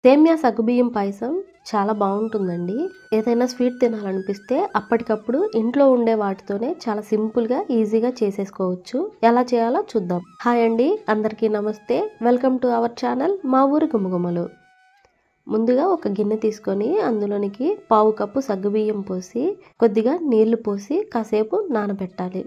సేమియా సగ్గుబియ్యం పాయసం చాలా బాగుంటుందండి. ఏదైనా స్వీట్ తినాలనిపిస్తే అప్పటికప్పుడు ఇంట్లో ఉండే వాటితోనే చాలా సింపుల్గా ఈజీగా చేసేసుకోవచ్చు. ఎలా చేయాలో చూద్దాం. హాయ్ అండి, అందరికీ నమస్తే. వెల్కమ్ టు అవర్ ఛానల్ మా ఊరి గుమగుమలు. ముందుగా ఒక గిన్నె తీసుకొని అందులోనికి పావు కప్పు సగ్గుబియ్యం పోసి కొద్దిగా నీళ్లు పోసి కాసేపు నానబెట్టాలి.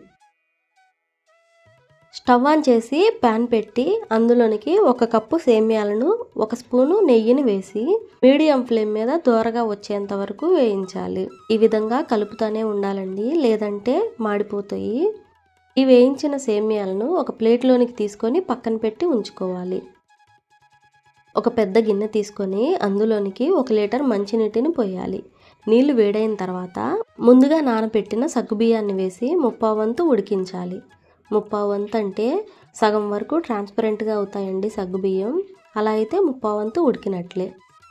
స్టవ్ ఆన్ చేసి ప్యాన్ పెట్టి అందులోనికి ఒక కప్పు సేమియాలను ఒక స్పూను నెయ్యిని వేసి మీడియం ఫ్లేమ్ మీద దోరగా వచ్చేంత వరకు వేయించాలి. ఈ విధంగా కలుపుతూనే ఉండాలండి, లేదంటే మాడిపోతాయి. ఈ వేయించిన సేమియాలను ఒక ప్లేట్లోనికి తీసుకొని పక్కన పెట్టి ఉంచుకోవాలి. ఒక పెద్ద గిన్నె తీసుకొని అందులోనికి 1 లీటర్ మంచినీటిని పోయాలి. నీళ్లు వేడైన తర్వాత ముందుగా నానబెట్టిన సగ్గుబియ్యాన్ని వేసి ముప్పావు వంతు ఉడికించాలి. ముప్పావు వంతు అంటే సగం వరకు ట్రాన్స్పరెంట్గా అవుతాయండి సగ్గుబియ్యం. అలా అయితే ముప్పావు వంతు ఉడికినట్లే.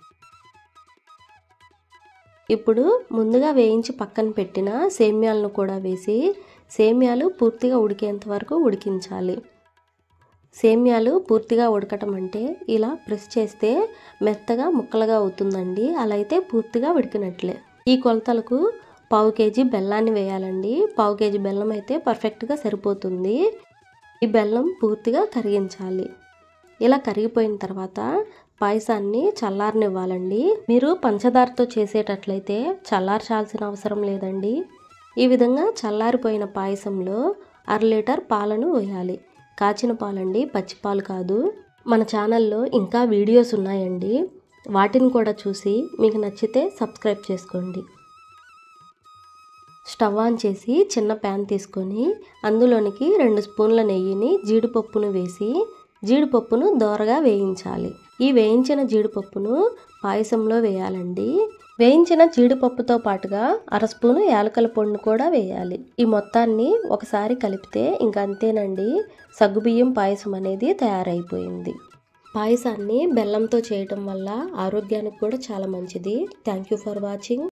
ఇప్పుడు ముందుగా వేయించి పక్కన పెట్టిన సేమ్యాలను కూడా వేసి సేమ్యాలు పూర్తిగా ఉడికేంత వరకు ఉడికించాలి. సేమ్యాలు పూర్తిగా ఉడకటం అంటే ఇలా ప్రెస్ చేస్తే మెత్తగా ముక్కలుగా అవుతుందండి. అలా అయితే పూర్తిగా ఉడికినట్లే. ఈ కొలతలకు పావు కేజీ బెల్లాన్ని వేయాలండి. పావు కేజీ బెల్లం అయితే పర్ఫెక్ట్గా సరిపోతుంది. ఈ బెల్లం పూర్తిగా కరిగించాలి. ఇలా కరిగిపోయిన తర్వాత పాయసాన్ని చల్లారనివ్వాలండి. మీరు పంచదారతో చేసేటట్లయితే చల్లార్చాల్సిన అవసరం లేదండి. ఈ విధంగా చల్లారిపోయిన పాయసంలో 1/2 లీటర్ పాలను వేయాలి. కాచిన పాలండి, పచ్చిపాలు కాదు. మన ఛానల్లో ఇంకా వీడియోస్ ఉన్నాయండి, వాటిని కూడా చూసి మీకు నచ్చితే సబ్స్క్రైబ్ చేసుకోండి. స్టవ్ ఆన్ చేసి చిన్న ప్యాన్ తీసుకొని అందులోనికి 2 స్పూన్ల నెయ్యిని జీడిపప్పును వేసి జీడిపప్పును దోరగా వేయించాలి. ఈ వేయించిన జీడిపప్పును పాయసంలో వేయాలండి. వేయించిన జీడిపప్పుతో పాటుగా 1/2 స్పూను యాలకుల పొడిని కూడా వేయాలి. ఈ మొత్తాన్ని ఒకసారి కలిపితే ఇంకా అంతేనండి, సగ్గుబియ్యం పాయసం అనేది తయారైపోయింది. పాయసాన్ని బెల్లంతో చేయటం వల్ల ఆరోగ్యానికి కూడా చాలా మంచిది. Thank you for watching.